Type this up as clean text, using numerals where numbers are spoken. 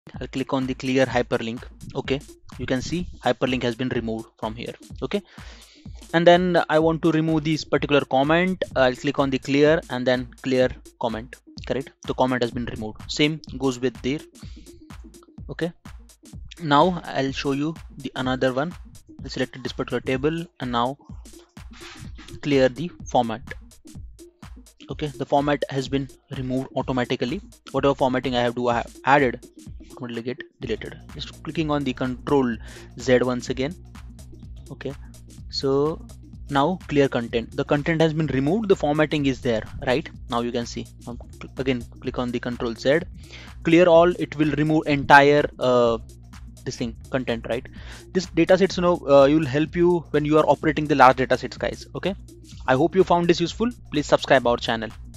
I'll click on the clear hyperlink. Okay, you can see hyperlink has been removed from here. Okay, and then I want to remove this particular comment. I'll click on the clear and then clear comment. Correct, the comment has been removed. Same goes with there. Okay, now I'll show you the another one. I selected this particular table and now clear the format. Okay, the format has been removed automatically. Whatever formatting I have added automatically get deleted. Just clicking on the Control Z once again. Okay, so now clear content. The content has been removed, the formatting is there. Right now you can see. Again click on the Control Z, clear all. It will remove entire this thing content. Right, this data sets, will help you when you are operating the large data sets, guys. Okay, I hope you found this useful. Please subscribe our channel.